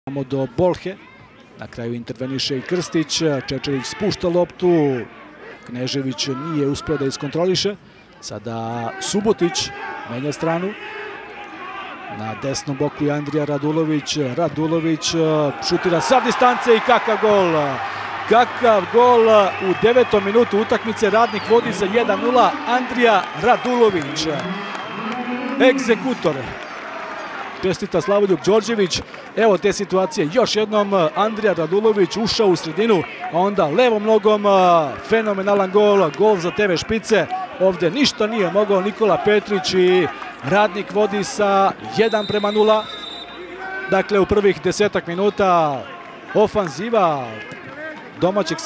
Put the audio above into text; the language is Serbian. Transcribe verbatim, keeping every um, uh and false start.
Samo do Bolhe, na kraju interveniše i Krstić, Čečerić spušta loptu, Knežević nije uspeo da iskontroliše, sada Subotić menja stranu, na desnom boku je Andrija Radulović, Radulović šutira sa distance i kakav gol! Kakav gol u devetom minutu utakmice, Radnik vodi za jedan nula, Andrija Radulović, egzekutor. Čestita Slavoljub Đorđević, evo te situacije, još jednom Andrija Radulović ušao u sredinu, a onda levom nogom fenomenalan gol, gol za te ve špice, ovde ništa nije mogao Nikola Petrić i Radnik vodi sa jedan prema nula. Dakle, u prvih desetak minuta ofanziva domaćeg